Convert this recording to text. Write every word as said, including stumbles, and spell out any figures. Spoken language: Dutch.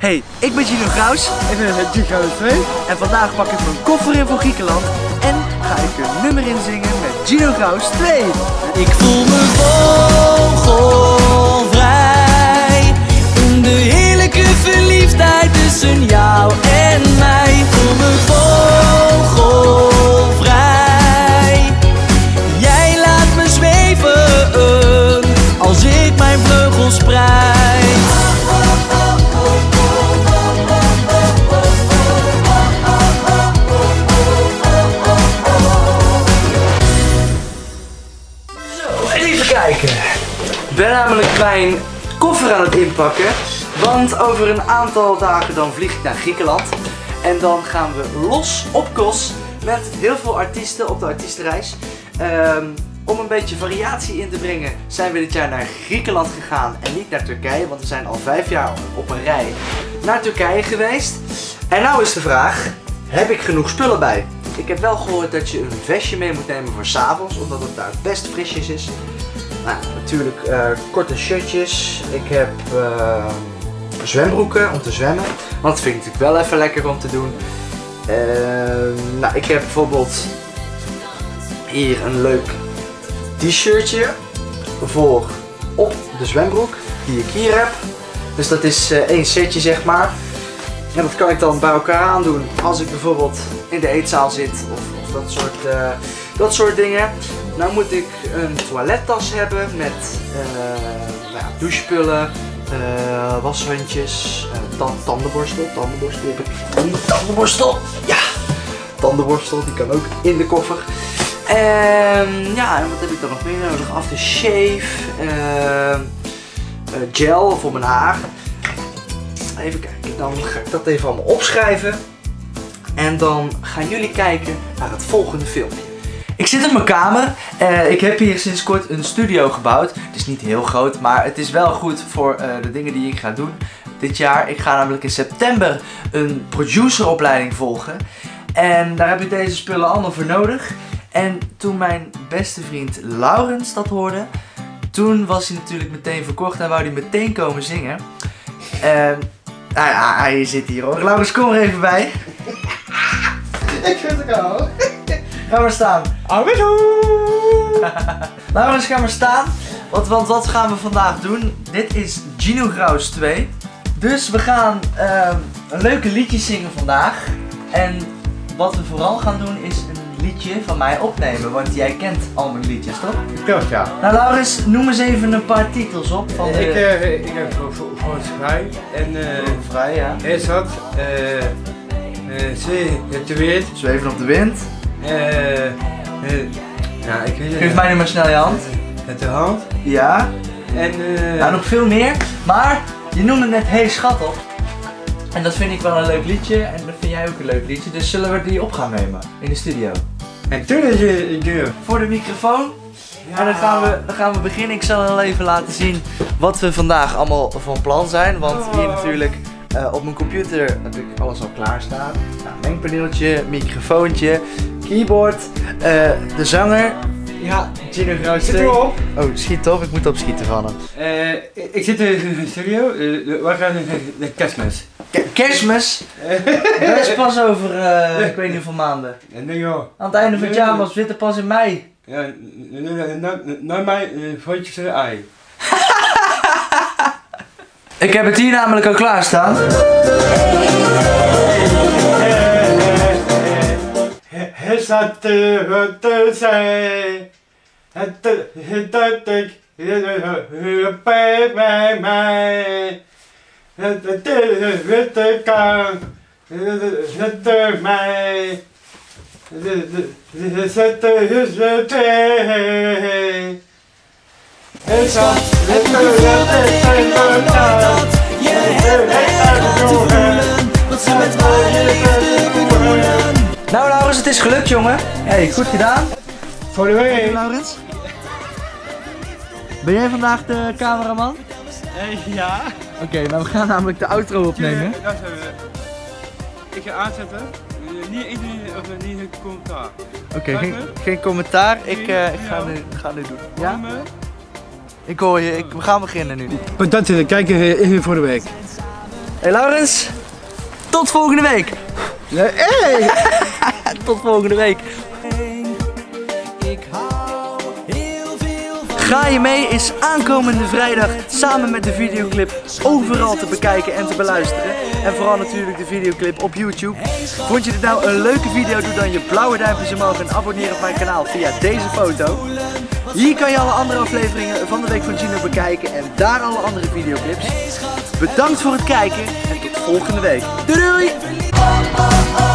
Hey, ik ben Gino Graus. Ik ben Gino Graus twee. En vandaag pak ik mijn koffer in voor Griekenland. En ga ik een nummer inzingen met Gino Graus twee. Ik voel me vogelvrij. In de heerlijke verliefdheid tussen jou en mij. Ik voel me vogelvrij. Jij laat me zweven als ik mijn vleugels spreid. Even kijken. Ik ben namelijk mijn koffer aan het inpakken. Want over een aantal dagen dan vlieg ik naar Griekenland. En dan gaan we los op Kos met heel veel artiesten op de artiestenreis. Um, om een beetje variatie in te brengen zijn we dit jaar naar Griekenland gegaan en niet naar Turkije. Want we zijn al vijf jaar op een rij naar Turkije geweest. En nou is de vraag, heb ik genoeg spullen bij? Ik heb wel gehoord dat je een vestje mee moet nemen voor 's avonds, omdat het daar best frisjes is. Nou, natuurlijk uh, korte shirtjes. Ik heb uh, zwembroeken om te zwemmen, want dat vind ik natuurlijk wel even lekker om te doen. Uh, nou, ik heb bijvoorbeeld hier een leuk t-shirtje voor op de zwembroek die ik hier heb. Dus dat is uh, één setje zeg maar. En dat kan ik dan bij elkaar aandoen als ik bijvoorbeeld in de eetzaal zit of, of dat, soort, uh, dat soort dingen. Nou moet ik een toilettas hebben met uh, nou ja, douchespullen, uh, washandjes, uh, tan tandenborstel. Tandenborstel heb ik. Tandenborstel! Ja! Tandenborstel, die kan ook in de koffer. En ja, en wat heb ik dan nog meer nodig? Aftershave, uh, uh, gel voor mijn haar. Even kijken, dan ga ik dat even allemaal opschrijven. En dan gaan jullie kijken naar het volgende filmpje. Ik zit in mijn kamer. Uh, ik heb hier sinds kort een studio gebouwd. Het is niet heel groot, maar het is wel goed voor uh, de dingen die ik ga doen dit jaar. Ik ga namelijk in september een produceropleiding volgen. En daar heb ik deze spullen allemaal voor nodig. En toen mijn beste vriend Laurens dat hoorde, toen was hij natuurlijk meteen verkocht en wou hij meteen komen zingen. En nou ja, hij zit hier hoor. Laurens, kom er even bij. Ik vind het al. Ga maar staan. Laurens, ga maar staan. Want, want wat gaan we vandaag doen? Dit is Gino Graus twee. Dus we gaan uh, een leuke liedje zingen vandaag. En wat we vooral gaan doen is een liedje van mij opnemen. Want jij kent al mijn liedjes, toch? Klopt, ja. Nou Laurens, noem eens even een paar titels op. Van de... Ik, uh, ik heb voor, voor, voor vrij. En uh, vrij, ja. Is dat? Uh, uh, Zee op de wind. Zweven op de wind. Uh, uh, ja, ik weet, Geef uh, mij nu maar snel je hand. Met de hand. Ja. En uh, nou, nog veel meer. Maar je noemde net Hey Schat op. En dat vind ik wel een leuk liedje. En dat vind jij ook een leuk liedje. Dus zullen we die op gaan nemen in de studio? En toen is je deur. Voor de microfoon. Ja. En dan gaan, we, dan gaan we beginnen. Ik zal wel even laten zien wat we vandaag allemaal van plan zijn. Want hier natuurlijk uh, op mijn computer heb ik alles al klaarstaan. Nou, mengpaneeltje, microfoontje, keyboard, uh, de zanger. Ja, Gino Graus. Zit erop. Oh, schiet op. Ik moet opschieten van hem. Uh, ik, ik zit in de studio. Uh, we gaan naar de kerstmis. Kerstmis? Dat is pas over, uh, ik weet niet hoeveel maanden. Nee joh. Aan het einde van het jaar, maar we zitten pas in mei. Ja, naar mij vondjes er ei. Ik heb het hier namelijk al klaarstaan. Het staat te zijn. Het dat ik bij mij. Het witte kan. Het er mij. Zet is het twee. Het staat het gevoel dat ik nog nooit had. Je hebt mij laten voelen wat ze met ware liefde bedoelen. Nou Laurens, het is gelukt jongen. Hey, goed gedaan. Voor de week. Laurens. Ben jij vandaag de cameraman? Uh, ja. Oké, okay, nou we gaan namelijk de outro opnemen. Ja, ik ga aanzetten. Niet interview of niet een commentaar. Oké, okay, geen, geen commentaar. Ik, uh, ik ga, nu, ga nu doen. Ja? Ik hoor je, ik, we gaan beginnen nu. Bedankt voor het kijken voor de week. Hey Laurens, tot volgende week. Nee, hey. Tot volgende week. Ik hou heel veel van Ga je mee is aankomende vrijdag samen met de videoclip overal te bekijken en te beluisteren. En vooral natuurlijk de videoclip op YouTube. Vond je dit nou een leuke video? Doe dan je blauwe duimpjes omhoog en abonneer op mijn kanaal via deze foto. Hier kan je alle andere afleveringen van de Week van Gino bekijken en daar alle andere videoclips. Bedankt voor het kijken en tot volgende week. Doei doei! oh, oh, oh.